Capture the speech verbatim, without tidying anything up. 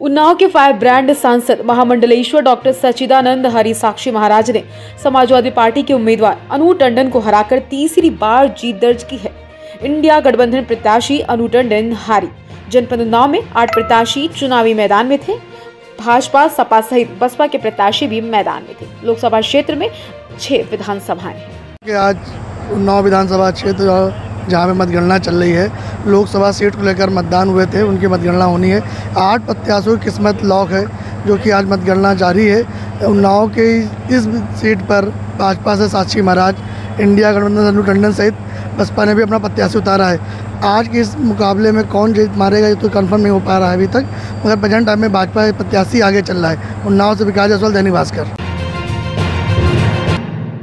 उन्नाव के fire brand सांसद महामंडलेश्वर doctor सच्चिदानंद हरि साक्षी महाराज ने समाजवादी पार्टी के उम्मीदवार अनु टंडन को हराकर तीसरी बार जीत दर्ज की है। इंडिया गठबंधन प्रत्याशी अनु टंडन हारी। जनपद उन्नाव में आठ प्रत्याशी चुनावी मैदान में थे। भाजपा, सपा सहित बसपा के प्रत्याशी भी मैदान में थे। लोकसभा क्षेत्र में छह विधानसभाएं हैं। आज उन्नाव विधानसभा क्षेत्र जहाँ पे मतगणना चल रही है, लोकसभा सीट को लेकर मतदान हुए थे, उनकी मतगणना होनी है। आठ प्रत्याशियों की किस्मत लॉक है, जो कि आज मतगणना जारी है। उन्नाव के इस सीट पर भाजपा से साक्षी महाराज, इंडिया गठबंधन अनु टंडन सहित बसपा ने भी अपना प्रत्याशी उतारा है। आज के इस मुकाबले में कौन जीत मारेगा ये तो कंफर्म नहीं हो पा रहा है अभी तक, मगर प्रेजेंट टाइम में भाजपा प्रत्याशी आगे चल रहा है। उन्नाव से विकास जायसवाल, दैनिक भास्कर।